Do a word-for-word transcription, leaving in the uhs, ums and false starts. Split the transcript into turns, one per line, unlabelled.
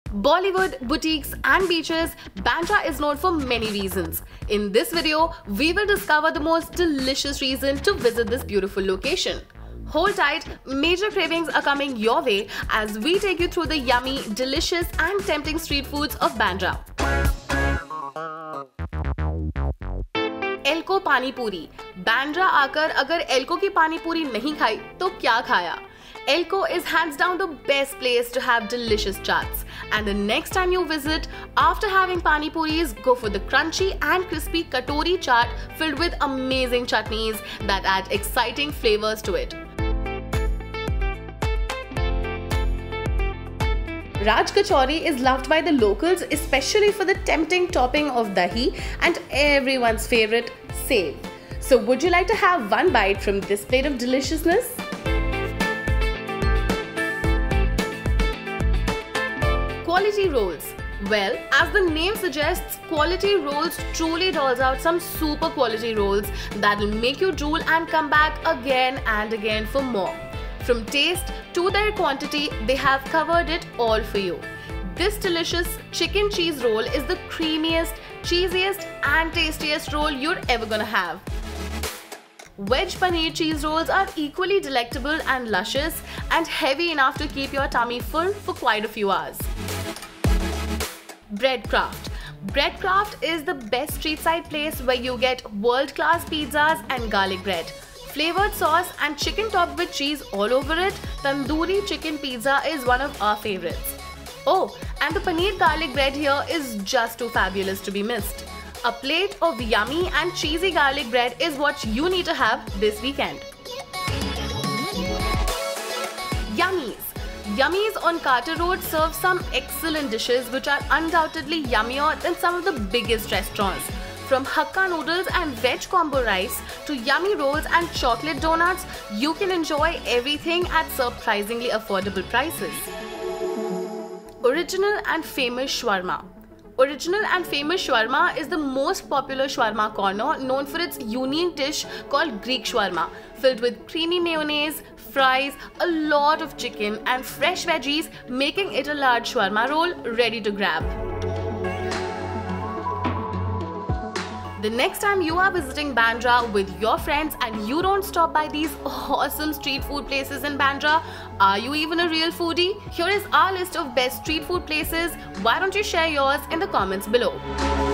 Bollywood, boutiques and beaches, Bandra is known for many reasons. In this video, we will discover the most delicious reason to visit this beautiful location. Hold tight, major cravings are coming your way as we take you through the yummy, delicious and tempting street foods of Bandra. एल्को पानी पूरी। बैंड्रा आकर अगर एल्को की पानी पूरी नहीं खाई तो क्या खाया? Elko is hands down the best place to have delicious chaats. And the next time you visit, after having pani puris, go for the crunchy and crispy katori chaat filled with amazing chutneys that add exciting flavors to it. Raj Kachori is loved by the locals, especially for the tempting topping of dahi and everyone's favorite, sev. So would you like to have one bite from this plate of deliciousness? Quality rolls. Well, as the name suggests, Quality Rolls truly dolls out some super quality rolls that'll make you drool and come back again and again for more. From taste to their quantity, they have covered it all for you. This delicious chicken cheese roll is the creamiest, cheesiest and tastiest roll you're ever gonna have. Veg paneer cheese rolls are equally delectable and luscious and heavy enough to keep your tummy full for quite a few hours. Breadcraft. Breadcraft is the best street side place where you get world-class pizzas and garlic bread. Flavored sauce and chicken topped with cheese all over it, tandoori chicken pizza is one of our favorites. Oh, and the paneer garlic bread here is just too fabulous to be missed. A plate of yummy and cheesy garlic bread is what you need to have this weekend. Yummies. Yummies on Carter Road serve some excellent dishes which are undoubtedly yummier than some of the biggest restaurants. From hakka noodles and veg combo rice to yummy rolls and chocolate donuts, you can enjoy everything at surprisingly affordable prices. Original and famous shawarma. Original and famous shawarma is the most popular shawarma corner known for its unique dish called Greek shawarma, filled with creamy mayonnaise, fries, a lot of chicken and fresh veggies, making it a large shawarma roll ready to grab. The next time you are visiting Bandra with your friends and you don't stop by these awesome street food places in Bandra, are you even a real foodie? Here is our list of best street food places. Why don't you share yours in the comments below?